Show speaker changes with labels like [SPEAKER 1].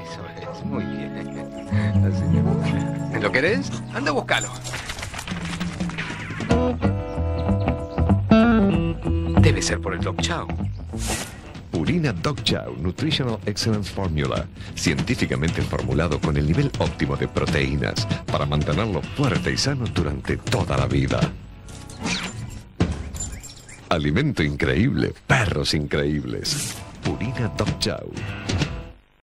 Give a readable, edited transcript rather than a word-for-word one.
[SPEAKER 1] Eso es, muy bien. Así me gusta. ¿Lo querés? Anda a buscalo. Debe ser por el Dog Chow.
[SPEAKER 2] Purina Dog Chow Nutritional Excellence Formula, científicamente formulado con el nivel óptimo de proteínas para mantenerlo fuerte y sano durante toda la vida. Alimento increíble, perros increíbles. Purina Dog Chow.